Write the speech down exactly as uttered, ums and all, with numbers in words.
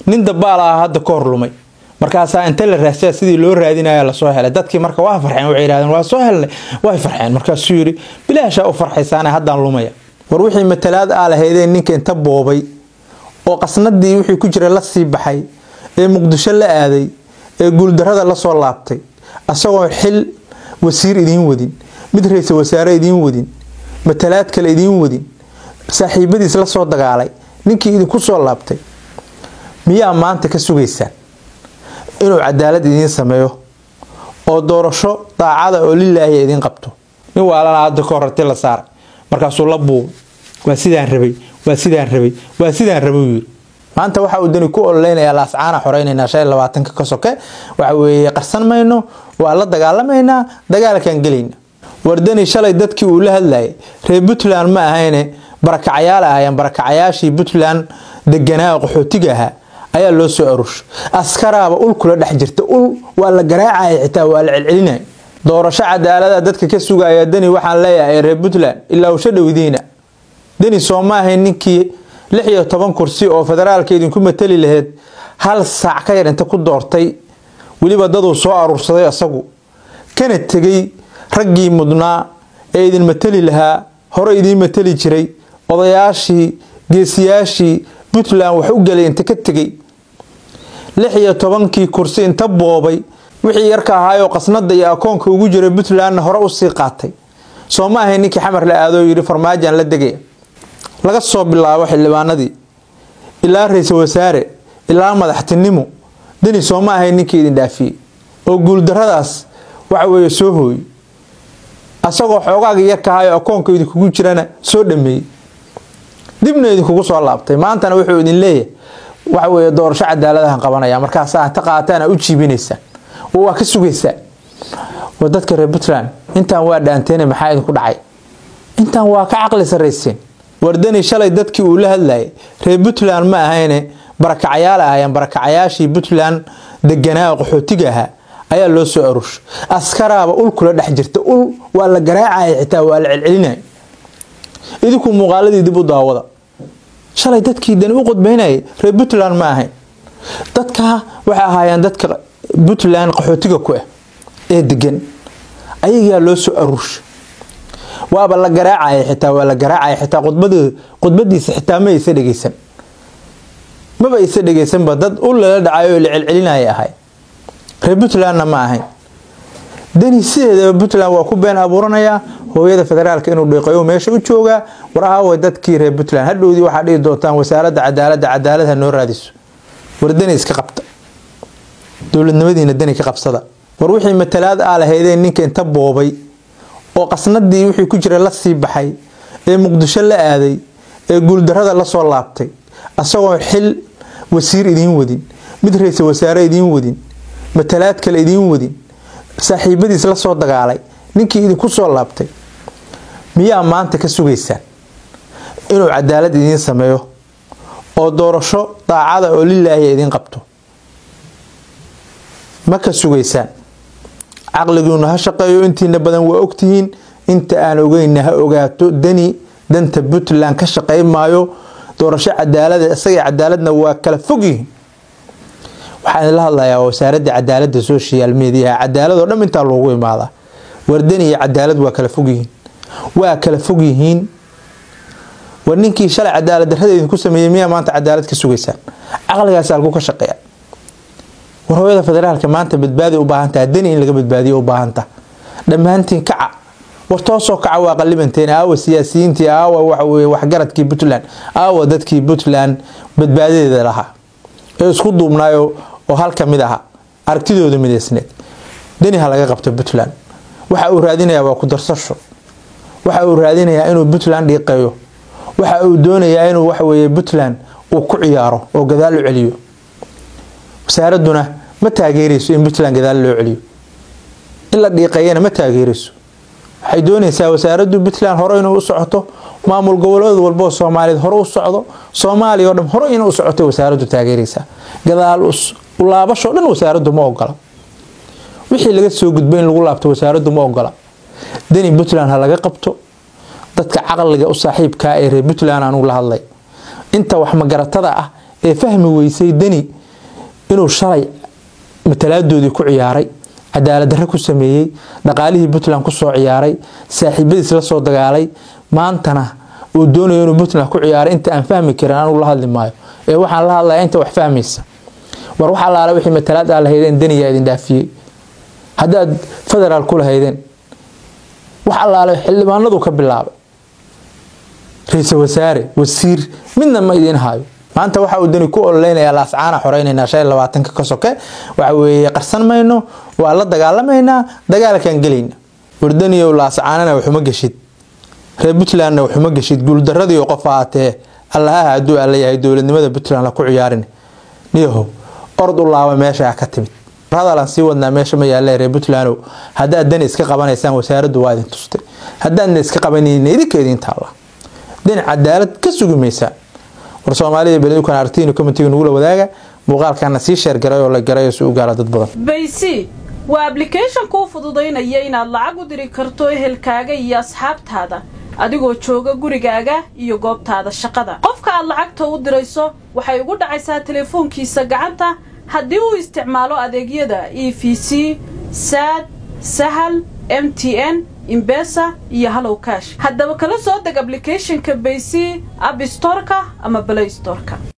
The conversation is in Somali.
nin dabaal ah hadda ka horlumay markaasa inta la raasay sidii loo raadinayo la soo helay dadkii marka waa farxeen waxay yiraahdeen waa soo helnay way farxeen markaas yiri bilaasha u farxaysaana haddaan lumaya war wixii matalaad ah lahaydeen ninka inta boobay oo qasnadii wixii ku jiray la sii baxay ee muqdisho la aaday ee guuldarada la soo laabtay asagoo xil wasiir idin wadin mid ra'iisul wasaare idin wadin matalaad kale idin wadin saaxiibadiis la soo dagaalay ninkii idin ku soo laabtay miyaa maanta ka sugaysaa inuu cadaalad idin sameeyo oo doorasho daacada oo lilaahi idin qabto nin waalana aad ka hortay la saar markaas uu la buu waa sidaan rabay waa sidaan rabay waa sidaan rabay maanta waxa uu dani ku olleynaya laascaana xoreynayna shan iyo labaatan ka soke waxa weeye qarsan mayno waa la dagaalamayna dagaalkan galayna wardani shalay dadkii uu la hadlayay reer Puntland ma ahayne barakacayaal ahayeen barakacayaashii Puntland deganaa qaxootiga ahaa ayaa loo soo arush askaraaba ul kula dhex jirta ul waa la garaacay xitaa waa la celcelinay doorasho cadaalada dadka ka sugaya dani waxaan leeyahay reer Puntland ilaa uu shadowdiina dani Soomaaliya ninkii lix iyo toban kursi oo federaalka idin ku matali lahayd hal saac ka yar inta ku doortay waliba dad uu soo arursaday asagu kana tagay raggii mudnaa ee idin matali lahaa hore idin matali jiray odayaashii geesiyaashii Puntland wax u galay inta ka tagay lix iyo toban kii kursi inta boobay wixii yarka ahaayo qasnada iyo akoonka ugu jiray Puntland hore u sii qaatay Soomaaliya ninkii xamar la aado yiri farmaajan la degay laga soo bilaabo xildhibaanadii ilaa ra'iisul wasaare ilaa madaxtinimo dani Soomaaliya ninkii idin dhaafiyay oo guul daradaas waxa weeye soo hooy asagoo xogaaga yarka ahaayo akoonka idin kugu jirana soo dhameeyay dibna idin kugu soo laabtay maantana wuxuu idin leeyahay waxa weeye doorasho cadaaladahan qabanaya markaas aad taqaataan u jiibinaysa oo waa ka sugaysa wadadka reer Puntland intaan waa dhaanteen maxay idin ku dhacay intaan waa ka aqli sareyseen wardani shalay dadkii uu la hadlayay reer Puntland ma ahayne barakacayaal ahayeen barakacayaashii Puntland deganaa qaxootiga ahaa ayaa loo soo arush askaraaba ul kula dhex jirta ul waa la garaacay xitaa waa la celcelinay idinku muuqaaladii dib u daawada shalay dadkii dani u qodbeynay reer Puntland ma ahayn dadka waxa ahaayeen dadka Puntland qaxootiga ku ah ee degan ayaga loo soo arush waaba la garaacay xitaa waa la garaacay xitaa qodbada qodbadiisa xitaa ma aysan dhageysan ma ba aysan dhageysan ba dad ul la dhacayo la celcelinay ahay reer Puntland ma ahayn dani sideeda Puntland waa ku been abuuranaya hooyada federaalka inuu dheeqayo meesha u jooga waraha way dadkii reer Puntland hadhoodii waxa dhigi doontaan wasaaradda cadaaladda cadaaladda noo raadiso war dani iska qabta dawladnimadiina dani ka qabsada war wixii matalaad ah lahaydeen ninka inta boobay oo qasnadii wixii ku jiray la sii baxay ee muqdisho la aaday ee guuldarada la soo laabtay asagoo xil wasiir idin wadin mid ra'iisul wasaare idin wadin matalaad kale idin wadin saaxiibadiis la soo dagaalay ninkii idin ku soo laabtay miyaa maanta ka sugaysaa inuu cadaalad idin sameeyo oo doorasho daacada oo lilaahi idin qabto ma ka sugaysaan aqligiina ha shaqeeyo intiina badan waa ogtihiin inta aan ogeeyna ha ogaato dani danta Puntland ka shaqeey maayo doorasho cadaalad isaga cadaaladna waa kala fogyihiin waxaan la hadlayaa wasaaradda cadaaladda social media cadaalad oo dhan inta loogu imaada wardani iyo cadaalad waa kala fogyihiin waa kala fogyihiin warninkii shalay cadaalad darrada idin ku sameeyay miyaa maanta cadaalad ka sugaysaan aqligaas alku ka shaqeeya warhooyada federaalka maanta badbaadi u baahan tahay dani in laga badbaadiyo u baahan tahay dhamaantiin kaca war toosoo kaca waa qalibanteen aawa siyaasiyiintii aawa waxa weeye wax garadkii Puntland aawa dadkii Puntland badbaadideeda lahaa ee isku duubnaayo oo halka mid aha aragtidooda mideysneed dani ha laga qabto Puntland waxa uu raadinayaa waa ku darsasho waxa uu raadinayaa inuu Puntland dhiiqeeyo waxa uu doonayaa inuu wax weeye Puntland uu ku ciyaaro oo gadaal u celiyo wasaaraduna ma taageerayso in Puntland gadaal loo celiyo illa dhiiqeeyana ma taageerayso waxay doonaysaa wasaaraddu Puntland hore inuu u socoto maamul goboleed walba oo Soomaaliyeed hore u socdo Soomaaliya oo dhan hore inuu u socoto wasaaraddu taageeraysa gadaal u laabasho dhan wasaaraddu ma ogola wixii laga soo gudbay in lagu laabto wasaaraddu ma ogola dani Puntland ha laga qabto dadka aqliga u saaxiibka ee reer Puntland aanu la hadlay inta wax magaratada ah ee fahmi weysay dani inuu shalay matalaaddoodii ku ciyaaray cadaalad darro ku sameeyay dhaqaalihii Puntland ku soo ciyaaray saaxiibadiis la soo dagaalay maantana uu doonayo inuu Puntland ku ciyaaray inta aan fahmi karin aan la hadli maayo ee waxaan la hadlayaa inta wax fahmaysa war waxa la wixii matalaad ah lahaydeen daniya idin dhaafiyay haddaad federaal ku lahaydeen waxa la xildhibaanadu ka bilaabay ra'iisul wasaare wasiir midna ma idin haayo maanta waxa uu dani ku ololeynayaa laascaana xoreynayna shan iyo labaatan ka soke waxa weeye qarsan mayno waa la dagaalamayna dagaalkan galayna wardaniyo laascaanana wuxuma gashid reer Puntlandna wuxuma gashid guul daradii qof aatee allaha haduu alla yahay dawladnimada Puntland la ku ciyaarin niyaho ordu laaba meesha ka timid hadalan si wadna meesha ma yaala reer Puntland hadaa dan iska qabanaysaan wasaaraddu waa idin tustay hadaan iska qabanayeen idinkeedin taala dan cadaalad ka sugumaysa war Soomaaliya baridu kan artiino committee nugu la wadaaga muuqaalkana si share garay oo la garay soo gaala dad badan baysi waa application ku fududeynaya inaad lacag u diri karto ehelkaaga iyo asxaabtaada adigoo jooga gurigaaga iyo goobtaada shaqada qofka aad lacagta u dirayso waxay ugu dhacaysaa telefoonkiisa gacanta haddii uu isticmaalo adeegyada E V C sad sahal M T N Imbesa iyo Hello Cash haddaba kala soo deg applicationka baysi App Store-ka ama Play Store-ka